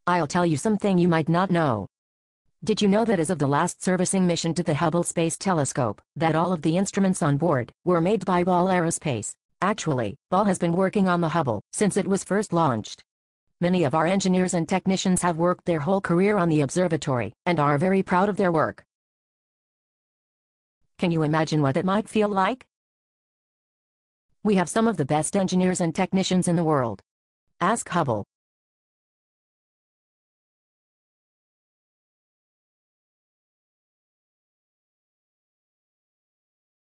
I'll tell you something you might not know. Did you know that as of the last servicing mission to the Hubble Space Telescope, that all of the instruments on board were made by Ball Aerospace? Actually, Ball has been working on the Hubble since it was first launched. Many of our engineers and technicians have worked their whole career on the observatory and are very proud of their work. Can you imagine what it might feel like? We have some of the best engineers and technicians in the world. Ask Hubble.